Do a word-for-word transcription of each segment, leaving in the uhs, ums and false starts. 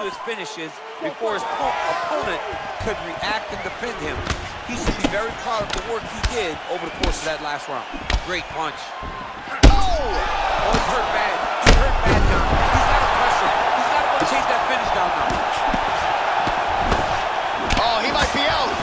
his finishes before his opponent could react and defend him. He should be very proud of the work he did over the course of that last round. Great punch. Oh! Oh, he's hurt bad. He's hurt bad now. He's got to press him. He's got to go chase that finish down now. Oh, he might be out.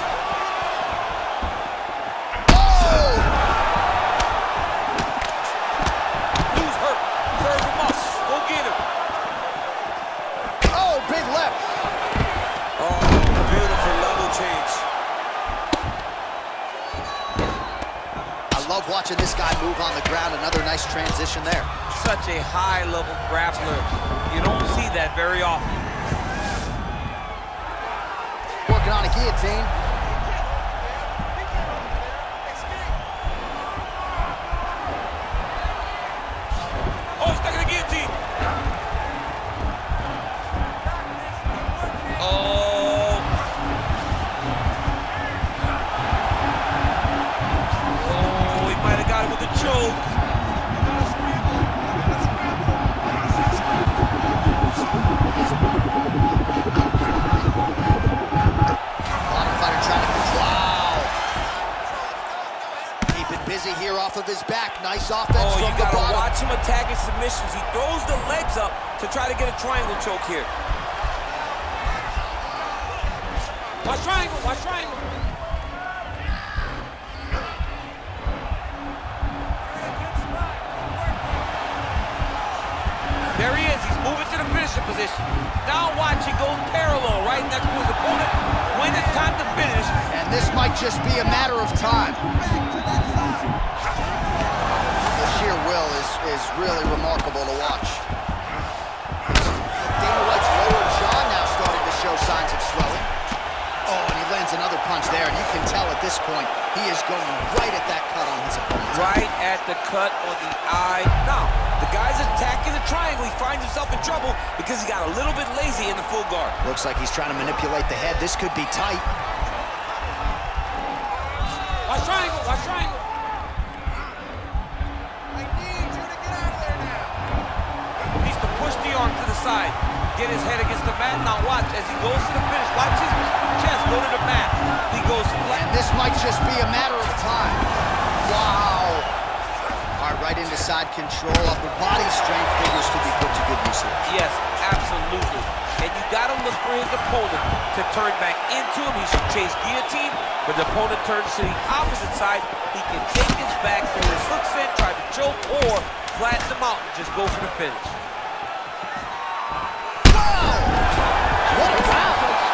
Watching this guy move on the ground, another nice transition there. Such a high-level grappler. You don't see that very often. Working on a guillotine. Oh, he's stuck in the guillotine. Oh. With a choke. A bottom fighter trying to, wow. Keeping busy here off of his back. Nice offense oh, from you the gotta bottom. Watch him attacking submissions. He throws the legs up to try to get a triangle choke here. Watch triangle, watch triangle. There he is, he's moving to the finishing position. Now watch, he goes parallel right next to his opponent. When it's time to finish. And this might just be a matter of time. The sheer will is, is really remarkable to watch. Dana White's lower jaw now starting to show signs of swelling. Oh, and he lands another punch there, and you can tell at this point, he is going right at that cut on his opponent. Right at the cut on the eye. Now, the guy's attacking the triangle. He finds himself in trouble because he got a little bit lazy in the full guard. Looks like he's trying to manipulate the head. This could be tight. Watch triangle, watch triangle. I need you to get out of there now. He needs to push the arm to the side. Get his head against the mat. Now watch as he goes to the finish. Watch his chest go to the mat. He goes flat. And this might just be a matter of time. Wow. All right, right into side control. Upper body strength figures to be put to good use here. Yes, absolutely. And you got to look for his opponent to turn back into him. He should chase guillotine. But the opponent turns to the opposite side. He can take his back, throw his hooks in, try to choke, or flatten him out and just go for the finish. What a round!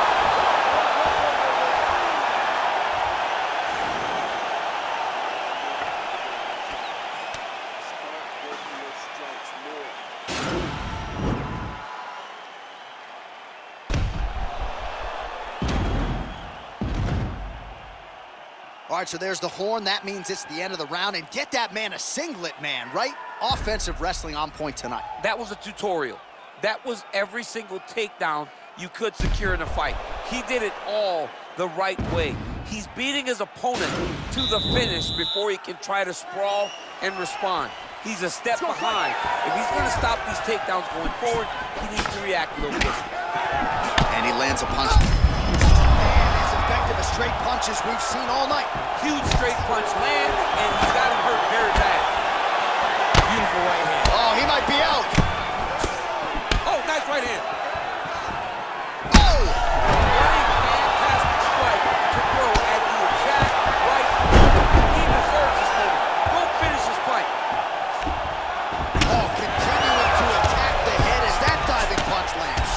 All right, so there's the horn. That means it's the end of the round. And get that man a singlet, man, right? Offensive wrestling on point tonight. That was a tutorial. That was every single takedown you could secure in a fight. He did it all the right way. He's beating his opponent to the finish before he can try to sprawl and respond. He's a step behind. If he's going to stop these takedowns going forward, he needs to react a little bit. And he lands a punch. Man, as effective as straight punches we've seen all night. Huge straight punch land, and he's got him hurt very bad. Beautiful right hand. Oh, he might be out. Oh, nice right hand. Oh! Very fantastic strike to throw at the exact right moment. He deserves this moment. Go finish this fight. Oh, continuing to attack the head as that diving punch lands.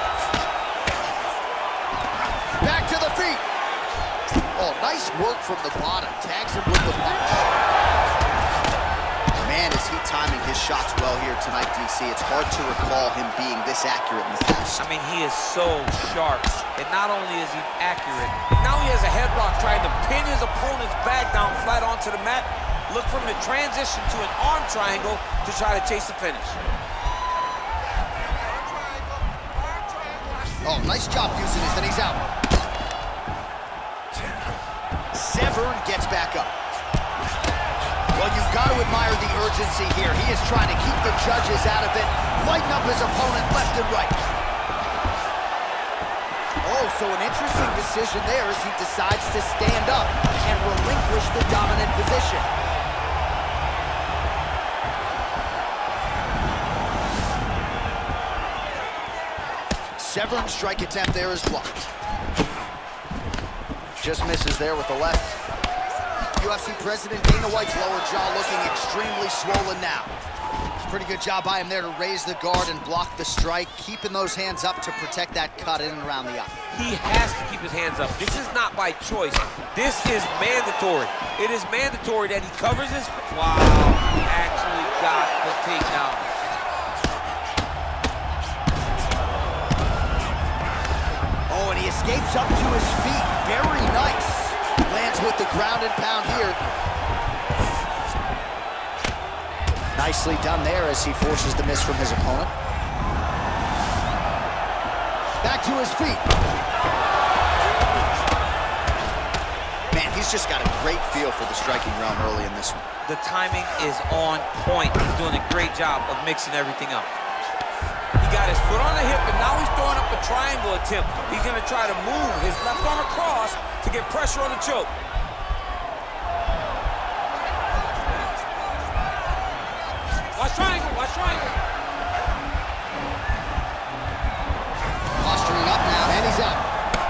Back to the feet. Oh, nice work from the bottom. Tags him with the punch. Man, is he timing his shots well here tonight, D C. It's hard to recall him being this accurate in the past. I mean, he is so sharp. And not only is he accurate, now he has a headlock trying to pin his opponent's back down flat onto the mat. Look for him to transition to an arm triangle to try to chase the finish. Oh, nice job using this, then he's out. Severn gets back up. Well, you've got to admire the urgency here. He is trying to keep the judges out of it, lighten up his opponent left and right. So an interesting decision there as he decides to stand up and relinquish the dominant position. Severn strike attempt there is blocked. Just misses there with the left. U F C President Dana White's lower jaw looking extremely swollen now. Pretty good job by him there to raise the guard and block the strike, keeping those hands up to protect that cut in and around the eye. He has to keep his hands up. This is not by choice. This is mandatory. It is mandatory that he covers his... Wow, actually got the takedown. Oh, and he escapes up to his feet. Very nice. Lands with the ground and pound here. Nicely done there as he forces the miss from his opponent. Back to his feet. Man, he's just got a great feel for the striking realm early in this one. The timing is on point. He's doing a great job of mixing everything up. He got his foot on the hip, and now he's throwing up a triangle attempt. He's going to try to move his left arm across to get pressure on the choke. Watch triangle, watch triangle. Posturing up now, and he's out.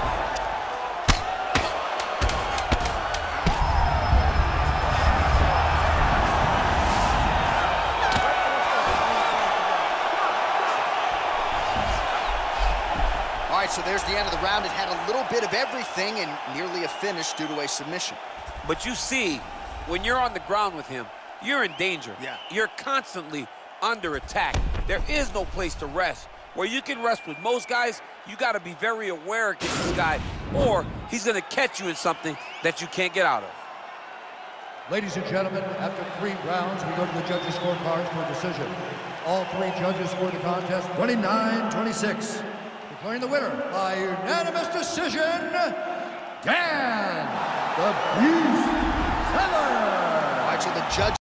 All right, so there's the end of the round. It had a little bit of everything and nearly a finish due to a submission. But you see, when you're on the ground with him, you're in danger. Yeah. You're constantly under attack. There is no place to rest. Where you can rest with most guys, you got to be very aware against this guy, or he's going to catch you in something that you can't get out of. Ladies and gentlemen, after three rounds, we go to the judges' scorecards for a decision. All three judges scored the contest twenty-nine twenty-six. Declaring the winner by unanimous decision, Dan the Beast Severn. All right, so the judge